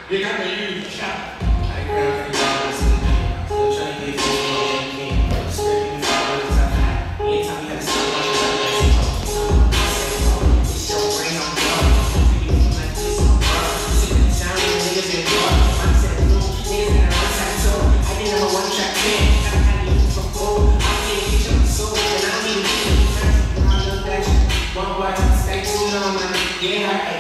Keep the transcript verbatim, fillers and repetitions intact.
You got the huge shot. I grab the dollars in the bank. Still trying to get this more than you can. Scraping the floor with the top hat. Anytime you gotta stop watching the lights, it's your brain on the floor. You feel like this on the floor. Sitting in town with niggas in the bar. I'm sitting room, niggas in a one side toe. I didn't have a one track band. Gotta have you from gold. I can't get your soul. And I don't even feel it. I love that shit. One boy, stay tuned on, man. Yeah, I